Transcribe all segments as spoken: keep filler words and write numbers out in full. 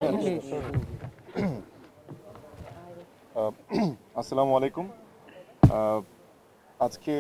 আসসালামু আলাইকুম। আজকে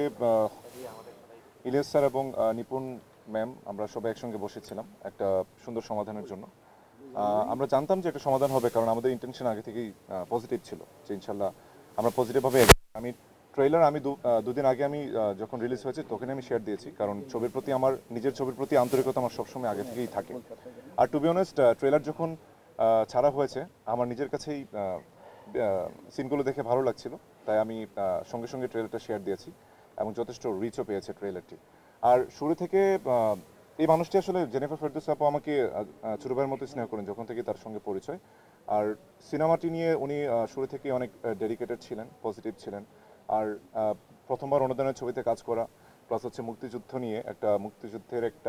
ইলিয়াস স্যার এবং নিপুণ ম্যাম আমরা সবাই একসঙ্গে বসেছিলাম একটা সুন্দর সমাধানের জন্য। আমরা জানতাম যে একটা সমাধান হবে, কারণ আমাদের ইন্টেনশন আগে থেকেই পজিটিভ ছিল যে ইনশাল্লাহ আমরা পজিটিভভাবে। আমি ট্রেলার আমি দুদিন আগে আমি যখন রিলিজ হয়েছে তখন আমি শেয়ার দিয়েছি, কারণ ছবির প্রতি আমার নিজের ছবির প্রতি আন্তরিকতা আমার সবসময় আগে থেকেই থাকে। আর টু বি অনেস্ট ট্রেলার যখন ছাড়া হয়েছে আমার নিজের কাছেই সিনগুলো দেখে ভালো লাগছিল, তাই আমি সঙ্গে সঙ্গে ট্রেলারটা শেয়ার দিয়েছি এবং যথেষ্ট রিচও পেয়েছে ট্রেলারটি। আর শুরু থেকে এই মানুষটি আসলে জেনিফার ফেরদৌস আপু আমাকে ছোট ভাইয়ের মতো স্নেহ করেন যখন থেকে তার সঙ্গে পরিচয়। আর সিনেমাটি নিয়ে উনি শুরু থেকেই অনেক ডেডিকেটেড ছিলেন, পজিটিভ ছিলেন। আর প্রথমবার অনুদানের ছবিতে কাজ করা, প্লাস হচ্ছে মুক্তিযুদ্ধ নিয়ে একটা মুক্তিযুদ্ধের একটা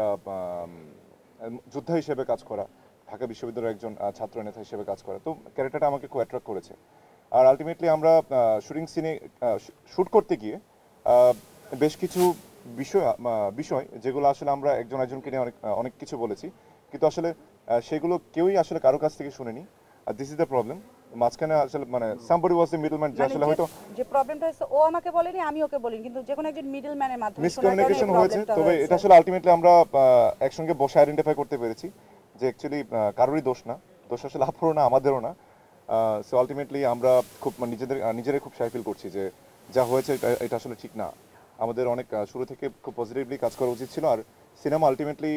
যোদ্ধা হিসেবে কাজ করা, ঢাকা বিশ্ববিদ্যালয়ের একজন ছাত্র নেতা হিসেবে কাজ করা, তো ক্যারেক্টারটা আমাকে খুব অ্যাট্রাক্ট করেছে। আর আলটিমেটলি আমরা শুটিং সিনে শ্যুট করতে গিয়ে বেশ কিছু বিষয় বিষয় যেগুলো আসলে আমরা একজন একজনকে নিয়ে অনেক অনেক কিছু বলেছি, কিন্তু আসলে সেগুলো কেউই আসলে কারো কাছ থেকে শুনেনি। আর দিস ইজ দ্য প্রবলেম। মাঝখানে আসলে মানে সামবডি ওয়াজ দ্য মিডলম্যান, যে আসলে হয়তো যে প্রবলেমটা হচ্ছে ও আমাকে বলেনি আমি ওকে বলিনি, কিন্তু যে কোনো একজন মিডলম্যানের মাধ্যমে মিসকমিউনিকেশন হয়েছে। তবে এটা আসলে আলটিমেটলি আমরা একসঙ্গে বসে আইডেন্টিফাই করতে পেরেছি যে অ্যাকচুয়ালি কারোরই দোষ না, দোষ আসলে আপনারও না আমাদেরও না। সো আলটিমেটলি আমরা খুব নিজেদের নিজেরাই খুব শাই ফিল করছি যে যা হয়েছে এটা আসলে ঠিক না। আমাদের অনেক শুরু থেকে খুব পজিটিভলি কাজ করা উচিত ছিল। আর সিনেমা আলটিমেটলি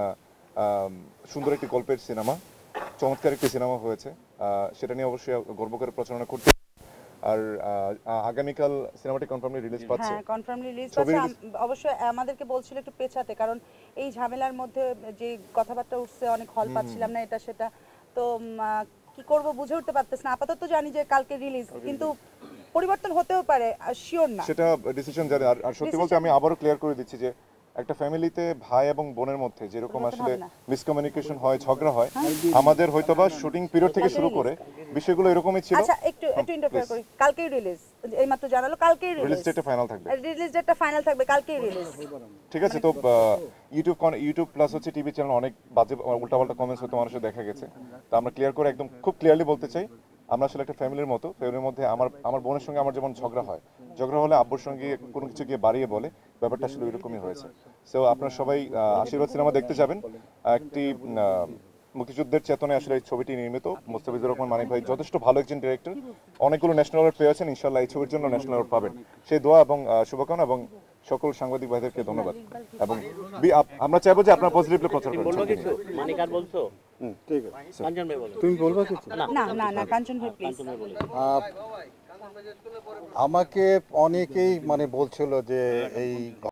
সুন্দর একটি গল্পের সিনেমা, চমৎকার একটি সিনেমা হয়েছে, সেটা নিয়ে অবশ্যই গর্ব করে প্রচারণা করতে। আর আগামীকাল সিনেমাটি কনফার্মলি রিলিজ পাচ্ছে। হ্যাঁ, কনফার্মলি রিলিজ পাচ্ছে। অবশ্যই আমাদেরকে বলছিল একটু পেছাতে, কারণ এই ঝামেলার মধ্যে যে কথাবার্তা উঠছে অনেক হল পাচ্ছিলাম না এটা সেটা, তো কি করব বুঝে উঠতে পারতেছ না। আপাতত জানি যে কালকে রিলিজ, কিন্তু পরিবর্তন হতেও পারে, শিওর না, সেটা ডিসিশন জানি। আর সত্যি বলতে আমি আবারও ক্লিয়ার করে দিচ্ছি যে একটা ফ্যামিলিতে ভাই এবং বোনের মধ্যে যেরকম আসলে মিসকমিউনিকেশন হয়, ঝগড়া হয়, আমাদের হয়তোবা শুটিং পিরিয়ড থেকে শুরু করে বিষয়গুলো এরকমই ছিল। আচ্ছা, একটু একটু ইন্টারফেয়ার করি। কালকেই রিলিজ, এইমাত্র জানালো কালকেই রিলিজ। রিলিজ ডেটটা ফাইনাল থাকবে। রিলিজ ডেটটা ফাইনাল থাকবে, কালকেই রিলিজ। ঠিক আছে। তো ইউটিউব ইউটিউব প্লাস হচ্ছে টিভি চ্যানেল অনেক বাজে উল্টাপাল্টা কমেন্টস হয়তো মানুষের দেখা গেছে, তো আমরা ক্লিয়ার করে একদম খুব ক্লিয়ারলি বলতে চাই আমরা আসলে একটা ফ্যামিলির মতো। ফ্যামিলির মধ্যে আমার আমার বোনের সঙ্গে আমার যেমন ঝগড়া হয়, ঝগড়া হলে আব্বুর সঙ্গে কোনো কিছু গিয়ে বাড়িয়ে বলে, ব্যাপারটা আসলে ওইরকমই হয়েছে। সো আপনারা সবাই আশীর্বাদ সিনেমা দেখতে যাবেন। একটি মুক্তিযুদ্ধের চেতনায় আসলে এই ছবিটি নির্মিত। মোস্তাফিজুর রহমান মানিক ভাই যথেষ্ট ভালো একজন ডিরেক্টর, অনেকগুলো ন্যাশনাল অ্যাওয়ার্ড পেয়েছেন, ইনশাল্লাহ এই ছবির জন্য ন্যাশনাল অ্যাওয়ার্ড পাবেন সেই দোয়া এবং শুভকামনা, এবং সকল সাংবাদিক ভাইদেরকে ধন্যবাদ। এবং আমরা চাইবো যে আপনারা পজিটিভলি প্রচার করুন। তুমি বলবা কিছু? না না না, কাঞ্চন ভাই প্লিজ। আমাকে অনেকেই মানে বলছিল যে এই